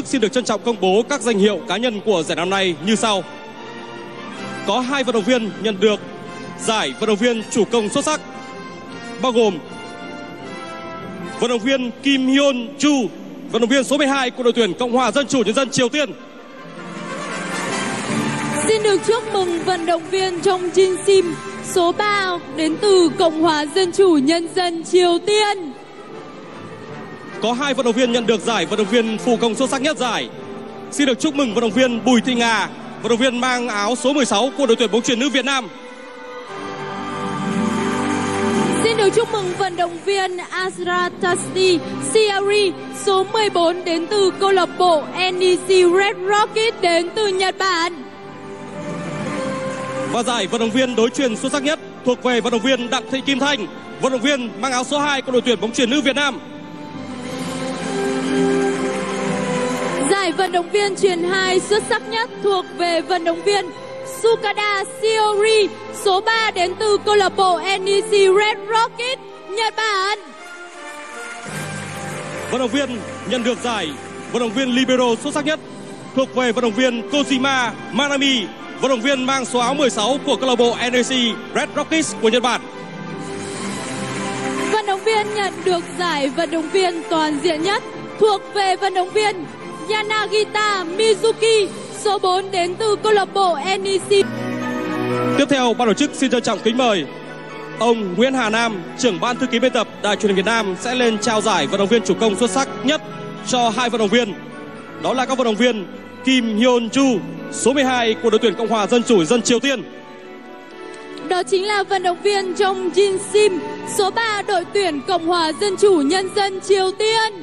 xin được trân trọng công bố các danh hiệu cá nhân của giải năm nay như sau. Có 2 vận động viên nhận được giải vận động viên chủ công xuất sắc, bao gồm vận động viên Kim Hyun Ju, vận động viên số 12 của đội tuyển Cộng hòa Dân chủ Nhân dân Triều Tiên. Xin được chúc mừng vận động viên Jong Jin Sim số 3 đến từ Cộng hòa Dân chủ Nhân dân Triều Tiên. Có 2 vận động viên nhận được giải vận động viên phụ công xuất sắc nhất giải. Xin được chúc mừng vận động viên Bùi Thị Nga, vận động viên mang áo số 16 của đội tuyển bóng chuyền nữ Việt Nam. Xin được chúc mừng vận động viên Aratani Siari số 14 đến từ câu lạc bộ NEC Red Rocket đến từ Nhật Bản. Và giải vận động viên đối chuyền xuất sắc nhất thuộc về vận động viên Đặng Thị Kim Thanh, vận động viên mang áo số 2 của đội tuyển bóng chuyền nữ Việt Nam. Giải vận động viên chuyền 2 xuất sắc nhất thuộc về vận động viên Sukada Shiori số 3 đến từ câu lạc bộ NEC Red Rocket, Nhật Bản. Vận động viên nhận được giải vận động viên libero xuất sắc nhất thuộc về vận động viên Kojima Manami, vận động viên mang số áo 16 của câu lạc bộ NEC Red Rockets của Nhật Bản. Vận động viên nhận được giải vận động viên toàn diện nhất thuộc về vận động viên Yanagita Mizuki số 4 đến từ câu lạc bộ NEC. Tiếp theo, ban tổ chức xin trân trọng kính mời ông Nguyễn Hà Nam, trưởng ban thư ký biên tập Đài Truyền hình Việt Nam sẽ lên trao giải vận động viên chủ công xuất sắc nhất cho 2 vận động viên. Đó là các vận động viên Kim Hyun Ju, số 12 của đội tuyển Cộng hòa Dân chủ Nhân dân Triều Tiên. Đó chính là vận động viên Jong Jin Sim, số 3 đội tuyển Cộng hòa Dân chủ Nhân dân Triều Tiên.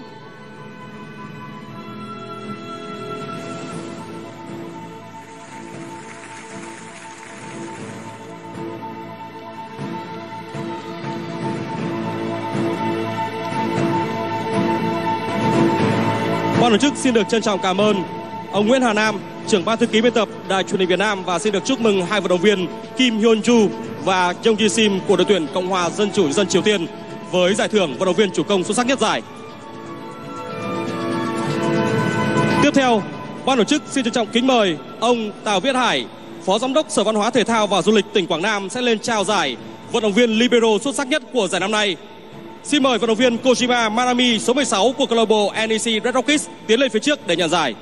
Ban tổ chức xin được trân trọng cảm ơn ông Nguyễn Hà Nam, trưởng ban thư ký biên tập Đài Truyền hình Việt Nam, và xin được chúc mừng 2 vận động viên Kim Hyun Ju và Jong Ji Sim của đội tuyển Cộng hòa Dân chủ Nhân dân Triều Tiên với giải thưởng vận động viên chủ công xuất sắc nhất giải. Tiếp theo, ban tổ chức xin trân trọng kính mời ông Tào Viết Hải, Phó Giám đốc Sở Văn hóa Thể thao và Du lịch tỉnh Quảng Nam sẽ lên trao giải vận động viên libero xuất sắc nhất của giải năm nay. Xin mời vận động viên Kojima Manami số 16 của câu lạc bộ NEC Red Rockets tiến lên phía trước để nhận giải.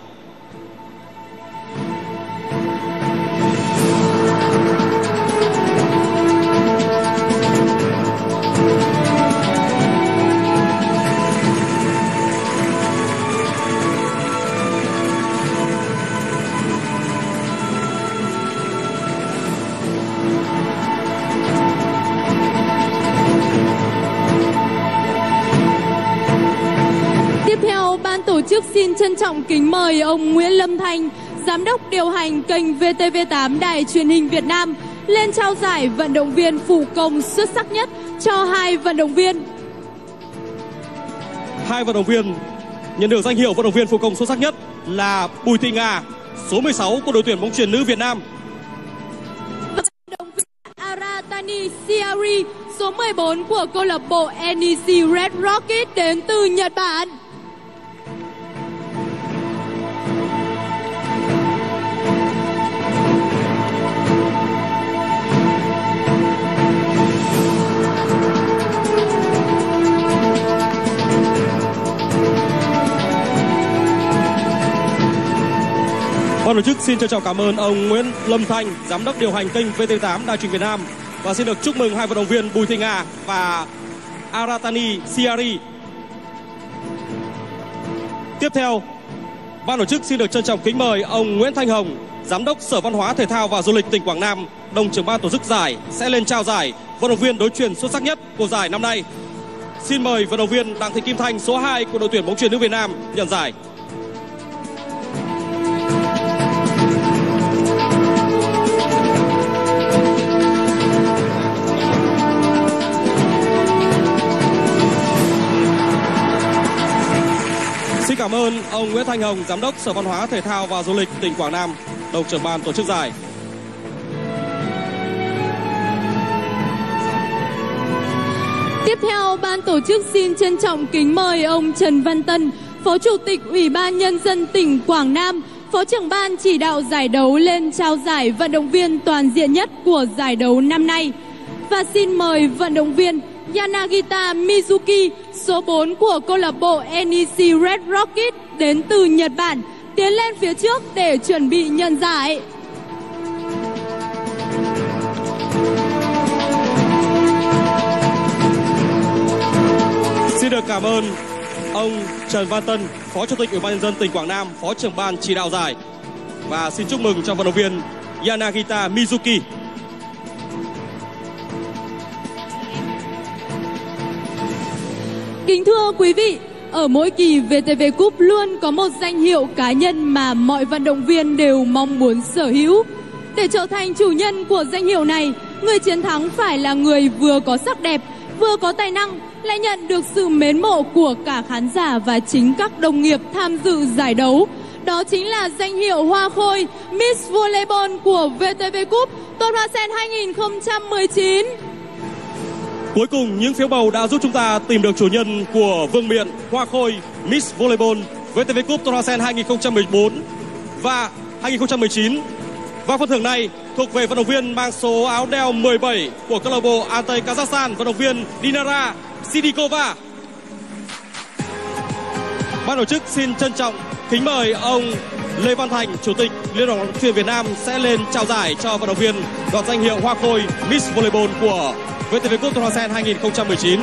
Ban tổ chức xin trân trọng kính mời ông Nguyễn Lâm Thanh, Giám đốc điều hành kênh VTV8 Đài Truyền hình Việt Nam lên trao giải vận động viên phụ công xuất sắc nhất cho 2 vận động viên. 2 vận động viên nhận được danh hiệu vận động viên phụ công xuất sắc nhất là Bùi Thị Nga, số 16 của đội tuyển bóng chuyền nữ Việt Nam. Vận động viên Aratani Siari, số 14 của câu lạc bộ NEC Red Rocket đến từ Nhật Bản. Ban tổ chức xin trân trọng cảm ơn ông Nguyễn Lâm Thanh, Giám đốc điều hành kênh VTV8 Đài Truyền hình Việt Nam, và xin được chúc mừng 2 vận động viên Bùi Thị Nga và Aratani Siari. Tiếp theo, ban tổ chức xin được trân trọng kính mời ông Nguyễn Thanh Hồng, Giám đốc Sở Văn hóa Thể thao và Du lịch tỉnh Quảng Nam, đồng trưởng ban tổ chức giải sẽ lên trao giải vận động viên đối chuyền xuất sắc nhất của giải năm nay. Xin mời vận động viên Đặng Thị Kim Thanh, số 2 của đội tuyển bóng chuyền nữ Việt Nam nhận giải. Xin cảm ơn ông Nguyễn Thanh Hồng, Giám đốc Sở Văn hóa Thể thao và Du lịch tỉnh Quảng Nam, đồng trưởng ban tổ chức giải. Tiếp theo, ban tổ chức xin trân trọng kính mời ông Trần Văn Tân, Phó Chủ tịch Ủy ban Nhân dân tỉnh Quảng Nam, Phó trưởng ban chỉ đạo giải đấu lên trao giải vận động viên toàn diện nhất của giải đấu năm nay. Và xin mời vận động viên Yanagita Mizuki, số 4 của câu lạc bộ NEC Red Rocket đến từ Nhật Bản, tiến lên phía trước để chuẩn bị nhận giải. Xin được cảm ơn ông Trần Văn Tân, Phó Chủ tịch Ủy ban Nhân dân tỉnh Quảng Nam, Phó trưởng ban chỉ đạo giải. Và xin chúc mừng cho vận động viên Yanagita Mizuki. Kính thưa quý vị, ở mỗi kỳ VTV Cup luôn có một danh hiệu cá nhân mà mọi vận động viên đều mong muốn sở hữu. Để trở thành chủ nhân của danh hiệu này, người chiến thắng phải là người vừa có sắc đẹp, vừa có tài năng, lại nhận được sự mến mộ của cả khán giả và chính các đồng nghiệp tham dự giải đấu. Đó chính là danh hiệu Hoa Khôi Miss Volleyball của VTV Cup Tôn Hoa Sen 2019. Cuối cùng, những phiếu bầu đã giúp chúng ta tìm được chủ nhân của vương miện Hoa Khôi Miss Volleyball VTV Cup Tôn Hoa Sen 2014 và 2019. Và phần thưởng này thuộc về vận động viên mang số áo đeo 17 của câu lạc bộ Altay Kazakhstan, vận động viên Dinara Sidikova. Ban tổ chức xin trân trọng kính mời ông Lê Văn Thành, Chủ tịch Liên đoàn bóng chuyền Việt Nam sẽ lên trao giải cho vận động viên đoạt danh hiệu Hoa Khôi Miss Volleyball của VTV Cup Tôn Hoa Sen 2019.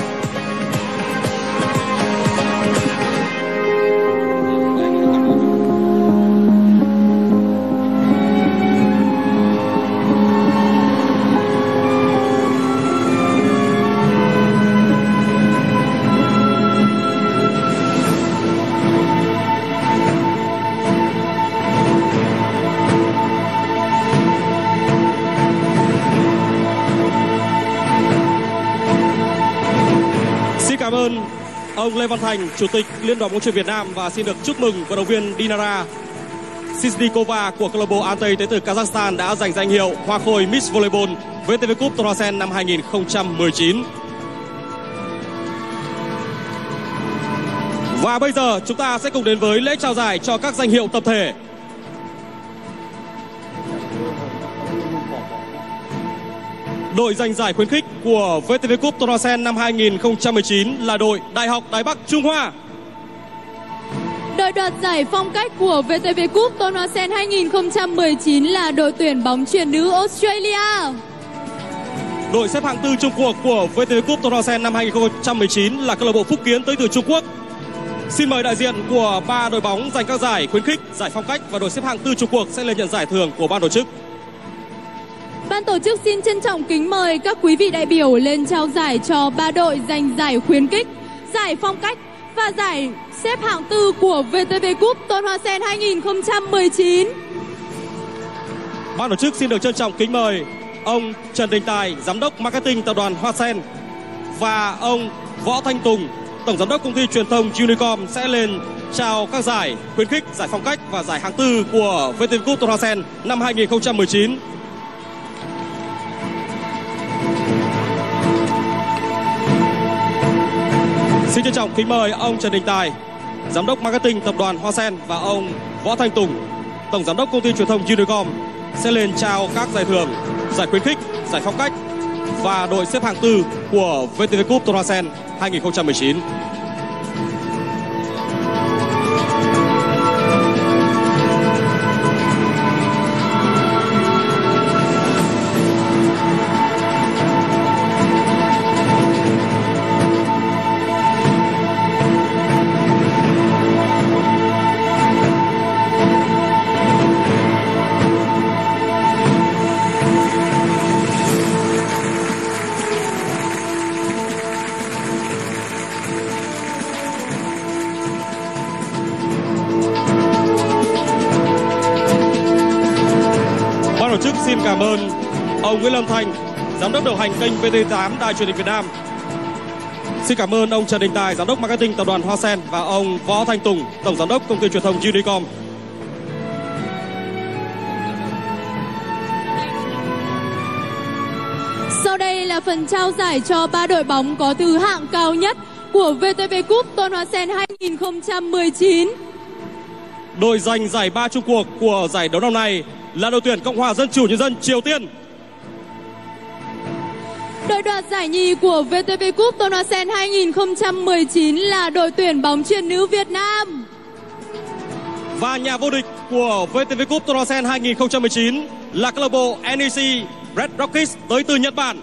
Cảm ơn ông Lê Văn Thành, Chủ tịch Liên đoàn bóng chuyền Việt Nam, và xin được chúc mừng vận động viên Dinara Sidikova của câu lạc bộ Altay tới từ Kazakhstan đã giành danh hiệu Hoa Khôi Miss Volleyball VTV Cup Tôn Hoa Sen năm 2019. Và bây giờ chúng ta sẽ cùng đến với lễ trao giải cho các danh hiệu tập thể. Đội giành giải khuyến khích của VTV Cup Tôn Hoa Sen năm 2019 là đội Đại học Đài Bắc Trung Hoa. Đội đoạt giải phong cách của VTV Cup Tôn Hoa Sen 2019 là đội tuyển bóng chuyền nữ Australia. Đội xếp hạng 4 chung cuộc của VTV Cup Tôn Hoa Sen năm 2019 là câu lạc bộ Phúc Kiến tới từ Trung Quốc. Xin mời đại diện của 3 đội bóng giành các giải khuyến khích, giải phong cách và đội xếp hạng 4 chung cuộc sẽ lên nhận giải thưởng của ban tổ chức. Ban tổ chức xin trân trọng kính mời các quý vị đại biểu lên trao giải cho 3 đội giành giải khuyến khích, giải phong cách và giải xếp hạng 4 của VTV Cup Tôn Hoa Sen 2019. Ban tổ chức xin được trân trọng kính mời ông Trần Đình Tài, Giám đốc Marketing Tập đoàn Hoa Sen, và ông Võ Thanh Tùng, Tổng Giám đốc Công ty Truyền thông Unicom sẽ lên trao các giải khuyến khích, giải phong cách và giải hạng 4 của VTV Cup Tôn Hoa Sen năm 2019. Xin trân trọng kính mời ông Trần Đình Tài, Giám đốc Marketing Tập đoàn Hoa Sen, và ông Võ Thanh Tùng, Tổng Giám đốc Công ty Truyền thông Unicom sẽ lên trao các giải thưởng, giải khuyến khích, giải phong cách và đội xếp hạng 4 của VTV Cup Tôn Hoa Sen 2019. Ban tổ chức xin cảm ơn ông Nguyễn Lâm Thành, Giám đốc điều hành kênh VT8 Đài Truyền hình Việt Nam. Xin cảm ơn ông Trần Đình Tài, Giám đốc Marketing Tập đoàn Hoa Sen, và ông Võ Thanh Tùng, Tổng Giám đốc Công ty Truyền thông Unicom. Sau đây là phần trao giải cho 3 đội bóng có thứ hạng cao nhất của VTV Cup Tôn Hoa Sen 2019. Đội giành giải ba chung cuộc của giải đấu năm nay là đội tuyển Cộng hòa Dân chủ Nhân dân Triều Tiên. Đội đoạt giải nhì của VTV Cup Tôn Hoa Sen 2019 là đội tuyển bóng chuyền nữ Việt Nam. Và nhà vô địch của VTV Cup Tôn Hoa Sen 2019 là câu lạc bộ NEC Red Rockies tới từ Nhật Bản.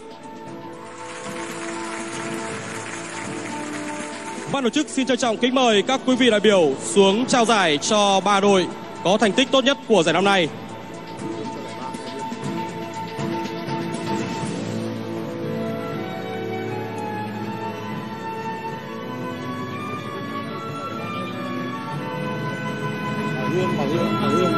Ban tổ chức xin trân trọng kính mời các quý vị đại biểu xuống trao giải cho 3 đội có thành tích tốt nhất của giải năm nay. Bảo Hương.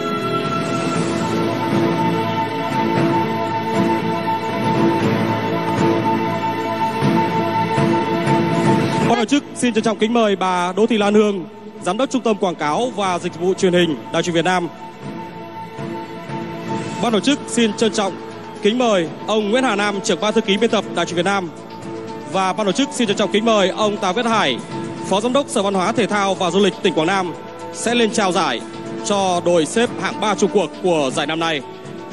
Ban tổ chức xin trân trọng kính mời bà Đỗ Thị Lan Hương, Giám đốc Trung tâm Quảng cáo và Dịch vụ Truyền hình Đài Truyền Việt Nam. Ban tổ chức xin trân trọng kính mời ông Nguyễn Hà Nam, trưởng ban thư ký biên tập Đài Truyền Việt Nam. Và ban tổ chức xin trân trọng kính mời ông Tào Viết Hải, Phó Giám đốc Sở Văn hóa Thể thao và Du lịch tỉnh Quảng Nam sẽ lên trao giải cho đội xếp hạng 3 chung cuộc của giải năm nay.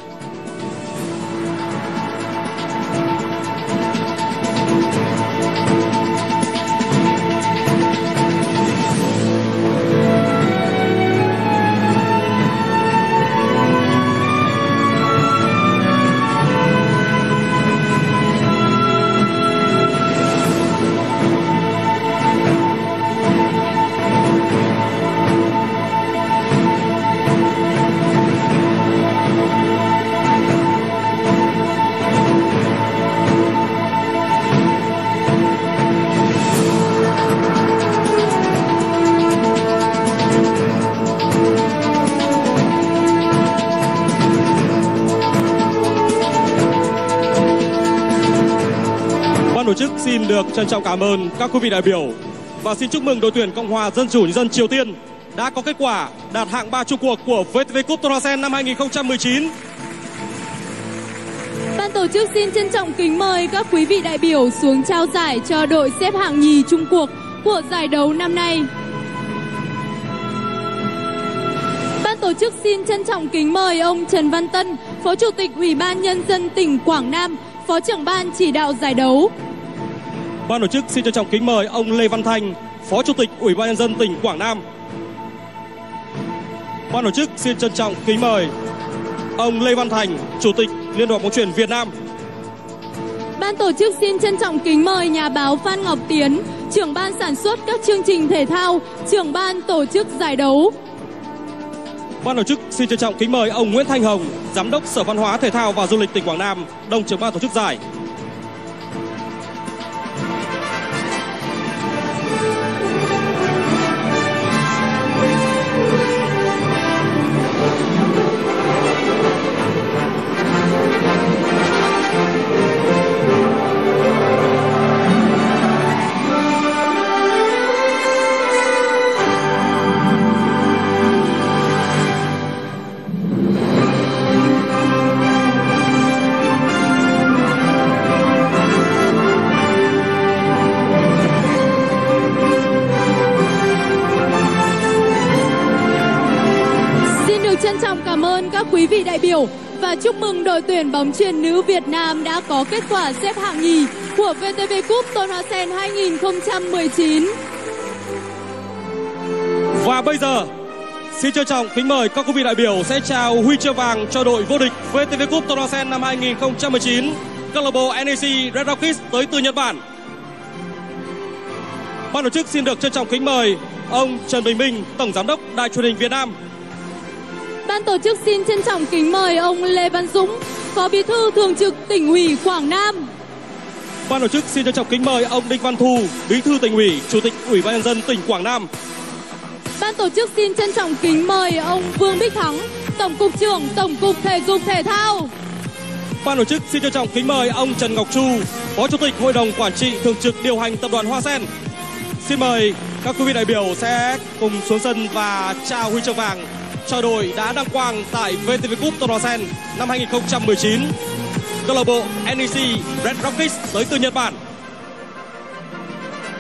Ban tổ chức xin được trân trọng cảm ơn các quý vị đại biểu và xin chúc mừng đội tuyển Cộng hòa Dân chủ Nhân dân Triều Tiên đã có kết quả đạt hạng 3 chung cuộc của VTV Cup Tôn Hoa Sen năm 2019. Ban tổ chức xin trân trọng kính mời các quý vị đại biểu xuống trao giải cho đội xếp hạng nhì chung cuộc của giải đấu năm nay. Ban tổ chức xin trân trọng kính mời ông Trần Văn Tân, Phó Chủ tịch Ủy ban Nhân dân tỉnh Quảng Nam, Phó trưởng ban chỉ đạo giải đấu. Ban tổ chức xin trân trọng kính mời ông Lê Văn Thanh, Phó Chủ tịch Ủy ban Nhân dân tỉnh Quảng Nam. Ban tổ chức xin trân trọng kính mời ông Lê Văn Thành, Chủ tịch Liên đoàn bóng chuyền Việt Nam. Ban tổ chức xin trân trọng kính mời nhà báo Phan Ngọc Tiến, trưởng ban sản xuất các chương trình thể thao, trưởng ban tổ chức giải đấu. Ban tổ chức xin trân trọng kính mời ông Nguyễn Thanh Hồng, Giám đốc Sở Văn hóa Thể thao và Du lịch tỉnh Quảng Nam, đồng trưởng ban tổ chức giải. Trân trọng cảm ơn các quý vị đại biểu và chúc mừng đội tuyển bóng chuyền nữ Việt Nam đã có kết quả xếp hạng nhì của VTV Cup Tôn Hoa Sen 2019. Và bây giờ, xin trân trọng kính mời các quý vị đại biểu sẽ trao huy chương vàng cho đội vô địch VTV Cup Tôn Hoa Sen năm 2019, câu lạc bộ NEC Red Rockies tới từ Nhật Bản. Ban tổ chức xin được trân trọng kính mời ông Trần Bình Minh, Tổng Giám đốc Đài Truyền hình Việt Nam. Ban tổ chức xin trân trọng kính mời ông Lê Văn Dũng, Phó Bí thư Thường trực Tỉnh ủy Quảng Nam. Ban tổ chức xin trân trọng kính mời ông Đinh Văn Thu, Bí thư Tỉnh ủy, Chủ tịch Ủy ban Nhân dân tỉnh Quảng Nam. Ban tổ chức xin trân trọng kính mời ông Vương Bích Thắng, Tổng cục trưởng Tổng cục Thể dục Thể thao. Ban tổ chức xin trân trọng kính mời ông Trần Ngọc Chu, Phó Chủ tịch Hội đồng Quản trị Thường trực điều hành Tập đoàn Hoa Sen. Xin mời các quý vị đại biểu sẽ cùng xuống sân và trao huy chương vàng cho đội đã đăng quang tại VTV Cup Tôn Hoa Sen năm 2019, câu lạc bộ NEC Red Rockies tới từ Nhật Bản.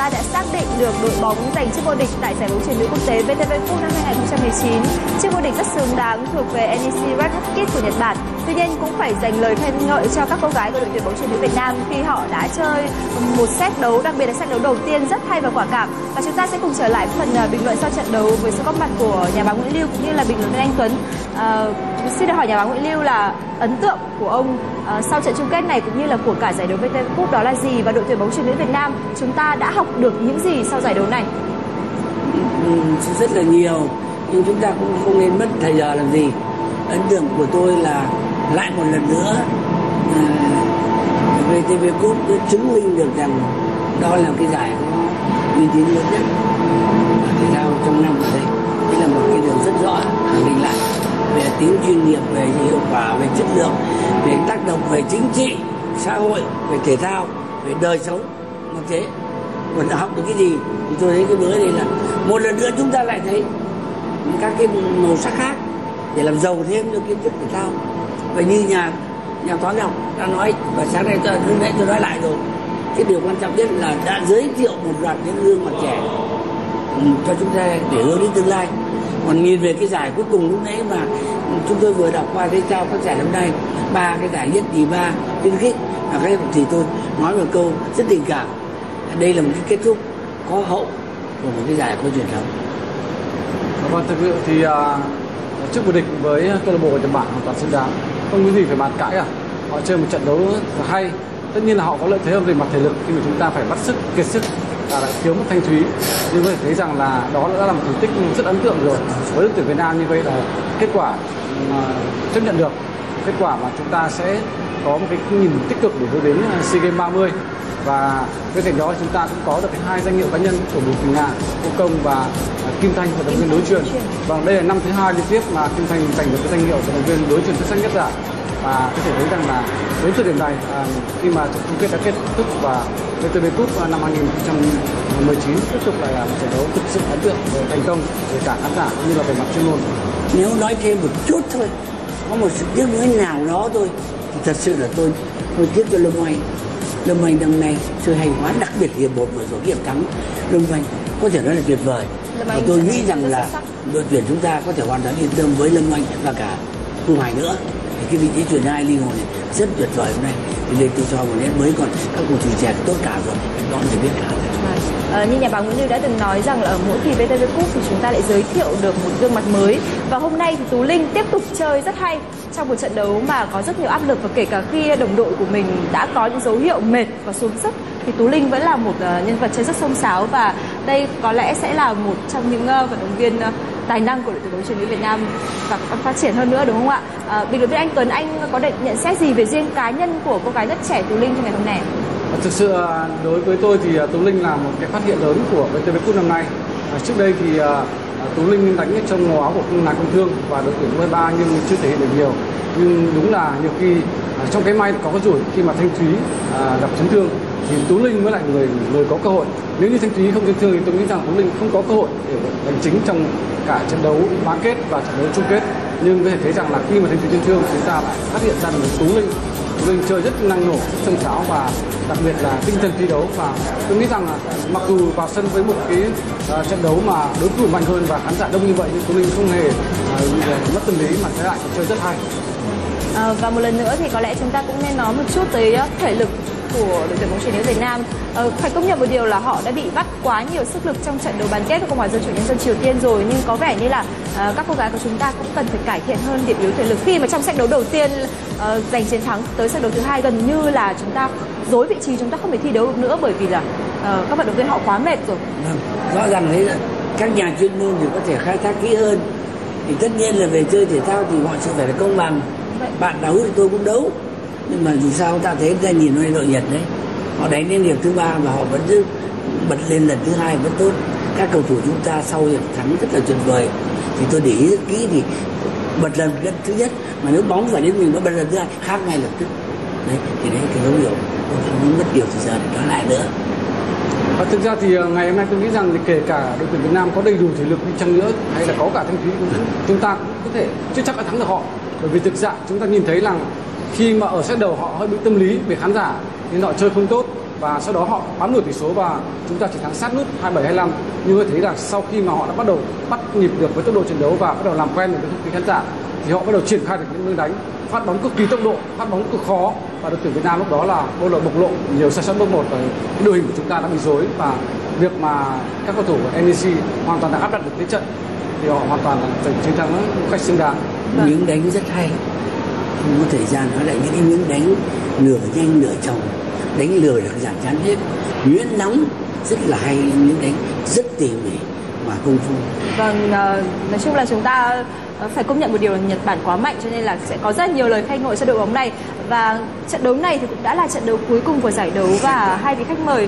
ta đã xác định được đội bóng giành chức vô địch tại giải bóng chuyền nữ quốc tế VTV Cup năm 2019. Chức vô địch rất xứng đáng thuộc về NEC Red Rockets của Nhật Bản. Tuy nhiên cũng phải dành lời khen ngợi cho các cô gái của đội tuyển bóng chuyền nữ Việt Nam khi họ đã chơi một set đấu, đặc biệt là set đấu đầu tiên rất hay và quả cảm. Và chúng ta sẽ cùng trở lại phần bình luận sau trận đấu với sự góp mặt của nhà báo Nguyễn Lưu cũng như là bình luận viên Anh Tuấn. Xin được hỏi nhà báo Nguyễn Lưu là ấn tượng của ông sau trận chung kết này cũng như là của cả giải đấu VTV Cup đó là gì, và đội tuyển bóng chuyền nữ Việt Nam chúng ta đã học được những gì sau giải đấu này? Rất là nhiều, nhưng chúng ta cũng không nên mất thời giờ làm gì. Ấn tượng của tôi là lại một lần nữa VTV Cup chứng minh được rằng đó là cái giải có uy tín lớn nhất thể thao trong năm ở đây. Đây là một cái điều rất rõ, khẳng định lại về tính chuyên nghiệp, về hiệu quả, về chất lượng, về tác động về chính trị, xã hội, về thể thao, về đời sống như thế. Còn đã học được cái gì thì tôi thấy cái bữa này là một lần nữa chúng ta lại thấy các cái màu sắc khác để làm giàu thêm được kiến thức thể thao. Và như nhà toán học đã nói, và sáng nay tôi nói lại rồi, cái điều quan trọng nhất là đã giới thiệu một loạt những gương mặt trẻ cho chúng ta để hướng đến tương lai. Còn nhìn về cái giải cuối cùng lúc nãy mà chúng tôi vừa đọc qua cái trao các giải năm nay, 3 cái giải nhất nhì ba khuyến khích, và cái thì tôi nói một câu rất tình cảm, đây là một cái kết thúc có hậu của một cái giải có truyền thống. Vâng, thực sự thì chức vô địch với câu lạc bộ của Nhật Bản hoàn toàn xứng đáng, không có gì phải bàn cãi cả. Họ chơi một trận đấu rất hay, tất nhiên là họ có lợi thế hơn về mặt thể lực khi mà chúng ta phải bắt sức kiệt sức và lại thiếu một Thanh Thúy, nhưng có thể thấy rằng là đó đã là một thành tích rất ấn tượng rồi với đội tuyển Việt Nam. Như vậy là kết quả chấp nhận được, kết quả mà chúng ta sẽ có một cái nhìn tích cực để hướng đến SEA Games 30. Và bên cạnh đó chúng ta cũng có được 2 danh hiệu cá nhân của Bùi Quỳnh Nga, Cô Công và Kim Thanh, vận động viên đối chuyền. Vâng, đây là năm thứ 2 liên tiếp mà Kim Thanh giành được cái danh hiệu vận động viên đối chuyền xuất sắc nhất giải. Và có thể thấy rằng là đến thời điểm này, khi mà trận chung kết đã kết thúc và VTV Cup năm 2019 tiếp tục lại là một trận đấu thực sự ấn tượng về thành công về cả khán giả cũng như là về mặt chuyên môn. Nếu nói thêm một chút thôi, có một sự tiếc nuối nào đó thôi, thì thật sự là tôi tiếc cho Lâm Oanh. Lâm Oanh năm nay chơi hay quá, đặc biệt hiệp 1 vừa rồi hiệp thắng Lâm Oanh có thể nói là tuyệt vời. Và tôi nghĩ rằng là đội tuyển chúng ta có thể hoàn toàn yên tâm với Lâm Oanh và cả Thu Hoài nữa. Thì cái vị trí chuyền 2 linh hồn này rất tuyệt vời hôm nay. Thì đây tôi cho một nét mới, còn các cầu thủ trẻ tốt cả rồi, đó thì biết cả. Như nhà báo Nguyễn Lưu đã từng nói rằng là ở mỗi kỳ VTV Cup thì chúng ta lại giới thiệu được một gương mặt mới, và hôm nay thì Tú Linh tiếp tục chơi rất hay trong một trận đấu mà có rất nhiều áp lực, và kể cả khi đồng đội của mình đã có những dấu hiệu mệt và xuống sức thì Tú Linh vẫn là một nhân vật chơi rất xông xáo, và đây có lẽ sẽ là một trong những vận động viên tài năng của đội tuyển bóng chuyền nữ Việt Nam và còn phát triển hơn nữa, đúng không ạ? Bình luận viên Anh Tuấn, anh có nhận xét gì về riêng cá nhân của cô gái rất trẻ Tú Linh trong ngày hôm nay? Thực sự đối với tôi thì Tú Linh là một cái phát hiện lớn của VTV Cup năm nay. Trước đây thì Tú Linh đánh trong màu áo của ngành công thương và đội tuyển U23 nhưng chưa thể hiện được nhiều. Nhưng đúng là nhiều khi trong cái may có cái rủi, khi mà Thanh Thúy gặp chấn thương thì Tú Linh mới lại người có cơ hội. Nếu như Thanh Thúy không chấn thương thì tôi nghĩ rằng Tú Linh không có cơ hội để đánh chính trong cả trận đấu bán kết và trận đấu chung kết. Nhưng có thể thấy rằng là khi mà Thanh Thúy chấn thương, chúng ta lại phát hiện ra được Tú Linh chơi rất năng nổ, rất xông xáo và đặc biệt là tinh thần thi đấu. Và tôi nghĩ rằng là mặc dù vào sân với một cái trận đấu mà đối thủ mạnh hơn và khán giả đông như vậy, nhưng Tú Linh không hề mất tâm lý mà trái lại chơi rất hay. Và một lần nữa thì có lẽ chúng ta cũng nên nói một chút tới thể lực của đội tuyển bóng chuyền nữ Việt Nam. Phải công nhận một điều là họ đã bị vắt quá nhiều sức lực trong trận đấu bán kết với Cộng hòa Dân chủ Nhân dân Triều Tiên rồi, nhưng có vẻ như là các cô gái của chúng ta cũng cần phải cải thiện hơn điểm yếu thể lực, khi mà trong set đấu đầu tiên giành chiến thắng tới set đấu thứ 2 gần như là chúng ta dối vị trí, chúng ta không thể thi đấu được nữa bởi vì là các vận động viên họ quá mệt rồi. Rõ ràng đấy là các nhà chuyên môn thì có thể khai thác kỹ hơn. Thì tất nhiên là về chơi thể thao thì họ sẽ phải là công bằng. Bạn đấu thì tôi cũng đấu, nhưng mà dù sao ta thấy ta nhìn vào đội Nhật đấy, họ đánh đến điểm thứ 3 và họ vẫn cứ bật lên lần thứ 2 vẫn tốt. Các cầu thủ chúng ta sau hiệp thắng rất là tuyệt vời, thì tôi để ý rất kỹ thì bật lần thứ nhất mà nếu bóng phải đến mình nó bật lần thứ 2 khác ngay lập tức đấy, thì đấy cái dấu hiệu tôi không mất nhiều thời gian để nói lại nữa. Và thực ra thì ngày hôm nay tôi nghĩ rằng thì kể cả đội tuyển Việt Nam có đầy đủ thể lực đi chăng nữa, hay là có cả Thanh Thúy, chúng ta cũng có thể chưa chắc đã thắng được họ. Bởi vì thực ra chúng ta nhìn thấy rằng khi mà ở set đầu họ hơi bị tâm lý về khán giả nên họ chơi không tốt, và sau đó họ bám đuổi tỷ số và chúng ta chỉ thắng sát nút 27-25. Nhưng có thấy là sau khi mà họ đã bắt đầu bắt nhịp được với tốc độ trận đấu và bắt đầu làm quen được với không khí khán giả thì họ bắt đầu triển khai được những hướng đánh, phát bóng cực kỳ tốc độ, phát bóng cực khó, và đội tuyển Việt Nam lúc đó là bộc lộ nhiều sai sót bước một và cái đội hình của chúng ta đã bị rối, và việc mà các cầu thủ của NEC hoàn toàn đã áp đặt được thế trận thì họ hoàn toàn là giành chiến thắng một cách xứng đáng. Miếng đánh rất hay, không có thời gian nói lại những cái miếng đánh nửa nhanh nửa chồng, đánh lừa được giảm chán hết, nhuyễn nóng rất là hay, miếng đánh rất tỉ mỉ và công phu. Vâng, nói chung là chúng ta phải công nhận một điều là Nhật Bản quá mạnh, cho nên là sẽ có rất nhiều lời khen ngợi cho đội bóng này. Và trận đấu này thì cũng đã là trận đấu cuối cùng của giải đấu, và hai vị khách mời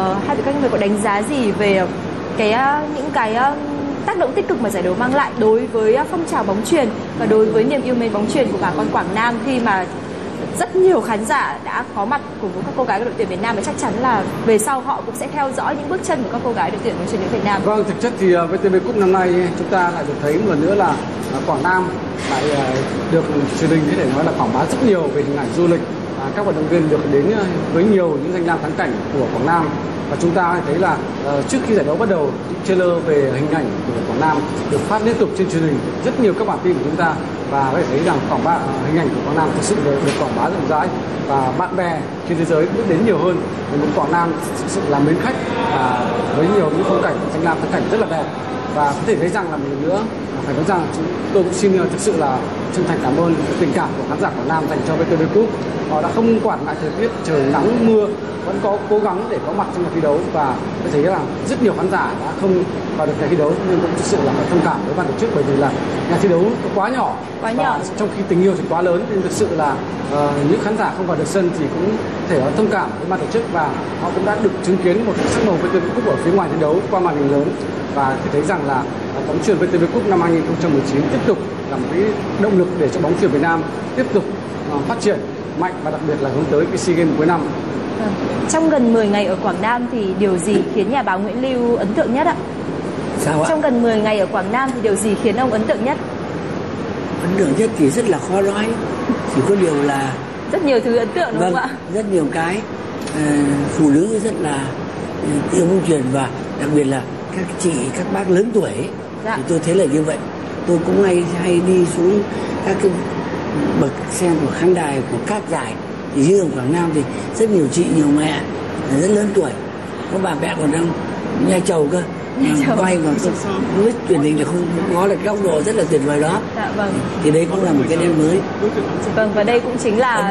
có đánh giá gì về những cái tác động tích cực mà giải đấu mang lại đối với phong trào bóng chuyền và đối với niềm yêu mến bóng chuyền của bà con Quảng Nam, khi mà rất nhiều khán giả đã có mặt cùng với các cô gái của đội tuyển Việt Nam, và chắc chắn là về sau họ cũng sẽ theo dõi những bước chân của các cô gái đội tuyển bóng chuyền nữ Việt Nam. Vâng, thực chất thì VTV Cup năm nay chúng ta lại được thấy một lần nữa là Quảng Nam lại được truyền hình, có thể nói là quảng bá rất nhiều về hình ảnh du lịch. Các vận động viên được đến với nhiều những danh lam thắng cảnh của Quảng Nam, và chúng ta thấy là trước khi giải đấu bắt đầu, những trailer về hình ảnh của Quảng Nam được phát liên tục trên truyền hình rất nhiều các bản tin của chúng ta, và có thể thấy rằng hình ảnh của Quảng Nam thực sự được quảng bá rộng rãi và bạn bè trên thế giới biết đến nhiều hơn về một Quảng Nam thực sự là mến khách với nhiều những phong cảnh danh lam thắng cảnh rất là đẹp. Và có thể thấy rằng là một lần nữa phải nói rằng tôi cũng xin thực sự là chân thành cảm ơn tình cảm của khán giả Quảng Nam dành cho VTV Cup. Họ đã không quản ngại thời tiết trời nắng mưa, vẫn có cố gắng để có mặt trong nhà thi đấu, và tôi thấy là rất nhiều khán giả đã không vào được nhà thi đấu, nhưng cũng thực sự là phải thông cảm với ban tổ chức, bởi vì là nhà thi đấu quá nhỏ, trong khi tình yêu thì quá lớn, nên thực sự là những khán giả không vào được sân thì cũng thể thông cảm với ban tổ chức, và họ cũng đã được chứng kiến một sắc màu VTV Cup ở phía ngoài thi đấu qua màn hình lớn. Và thấy rằng là bóng chuyền VTV Cup năm 2019 tiếp tục là một cái động lực để cho bóng chuyền Việt Nam tiếp tục phát triển mạnh, và đặc biệt là hướng tới cái SEA Games cuối năm. Trong gần 10 ngày ở Quảng Nam thì điều gì khiến nhà báo Nguyễn Lưu ấn tượng nhất ạ? Sao ạ? Trong gần 10 ngày ở Quảng Nam thì điều gì khiến ông ấn tượng nhất? Ấn tượng nhất thì rất là khó nói, chỉ có điều là rất nhiều thứ ấn tượng đúng không ạ? Rất nhiều cái phụ nữ rất là yêu bóng chuyền, và đặc biệt là các chị, các bác lớn tuổi ấy, thì tôi thấy là như vậy. Tôi cũng hay đi xuống các cái bậc xem của khán đài của các giải, thì riêng ở Quảng Nam thì rất nhiều chị, nhiều mẹ rất lớn tuổi, có bà mẹ còn đang nhai trầu cơ, quay mà không biết truyền hình là không có là góc độ rất là tuyệt vời đó. Dạ, vâng. Thì đấy cũng là một cái nét mới. Vâng, và đây cũng chính là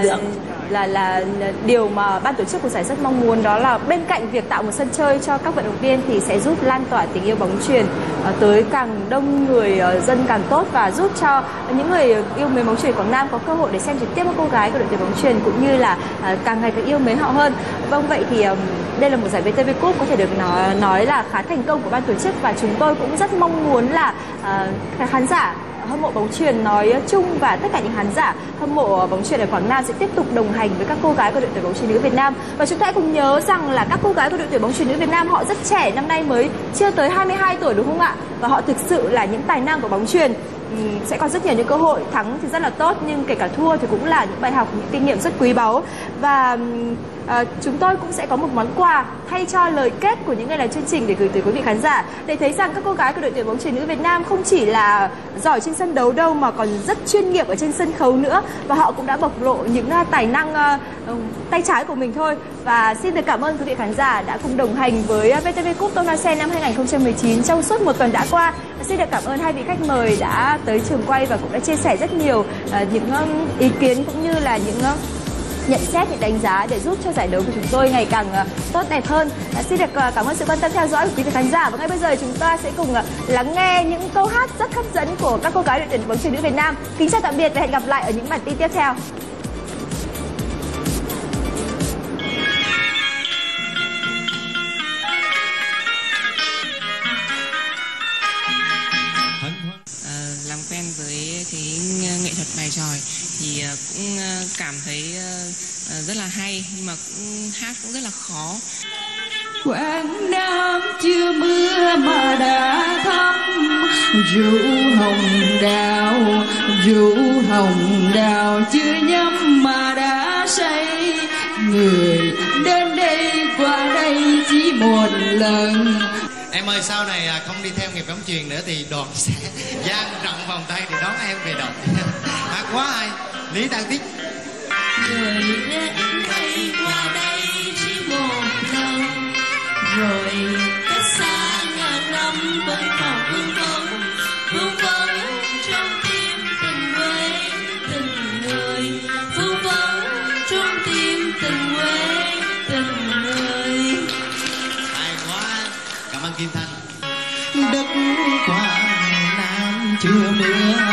điều mà ban tổ chức của giải rất mong muốn, đó là bên cạnh việc tạo một sân chơi cho các vận động viên thì sẽ giúp lan tỏa tình yêu bóng chuyền tới càng đông người dân càng tốt, và giúp cho những người yêu mến bóng chuyền Quảng Nam có cơ hội để xem trực tiếp các cô gái của đội tuyển bóng chuyền, cũng như là càng ngày càng yêu mến họ hơn. Vâng, vậy thì đây là một giải VTV Cup có thể được nói là khá thành công của ban tổ chức, và chúng tôi cũng rất mong muốn là khán giả hâm mộ bóng chuyền nói chung và tất cả những khán giả hâm mộ bóng chuyền ở Quảng Nam sẽ tiếp tục đồng hành với các cô gái của đội tuyển bóng chuyền nữ Việt Nam. Và chúng ta hãy cùng nhớ rằng là các cô gái của đội tuyển bóng chuyền nữ Việt Nam họ rất trẻ, năm nay mới chưa tới 22 tuổi đúng không ạ? Và họ thực sự là những tài năng của bóng chuyền. Sẽ có rất nhiều những cơ hội, thắng thì rất là tốt, nhưng kể cả thua thì cũng là những bài học, những kinh nghiệm rất quý báu. Và chúng tôi cũng sẽ có một món quà thay cho lời kết của những người làm chương trình để gửi tới quý vị khán giả, để thấy rằng các cô gái của đội tuyển bóng chuyền nữ Việt Nam không chỉ là giỏi trên sân đấu đâu, mà còn rất chuyên nghiệp ở trên sân khấu nữa, và họ cũng đã bộc lộ những tài năng tay trái của mình thôi. Và xin được cảm ơn quý vị khán giả đã cùng đồng hành với VTV Cup Tonase năm 2019 trong suốt một tuần đã qua. Xin được cảm ơn hai vị khách mời đã tới trường quay và cũng đã chia sẻ rất nhiều những ý kiến cũng như là những nhận xét, những đánh giá để giúp cho giải đấu của chúng tôi ngày càng tốt đẹp hơn. Xin được cảm ơn sự quan tâm theo dõi của quý vị khán giả, và ngay bây giờ chúng ta sẽ cùng lắng nghe những câu hát rất hấp dẫn của các cô gái đội tuyển bóng chuyền nữ Việt Nam. Kính chào tạm biệt và hẹn gặp lại ở những bản tin tiếp theo. Làm quen với cái nghệ thuật bài tròi thì cũng cảm thấy rất là hay, nhưng mà hát cũng rất là khó. Quảng Nam chưa mưa mà đã thắm rượu hồng đào chưa nhắm mà đã say, người đến đây lần. Em ơi, sau này không đi theo nghiệp bóng chuyền nữa thì đoàn sẽ dang rộng vòng tay để đón em về đội. Hát quá ai? Lý Tăng Tích. Người đến đây qua đây chỉ một lần, rồi cách xa ngàn năm vẫn còn vương vấn trong tim tình quê tình người, vương vấn trong tim tình quê tình người. Hay quá, cảm ơn Kim Thanh. Đất qua Nam chưa mưa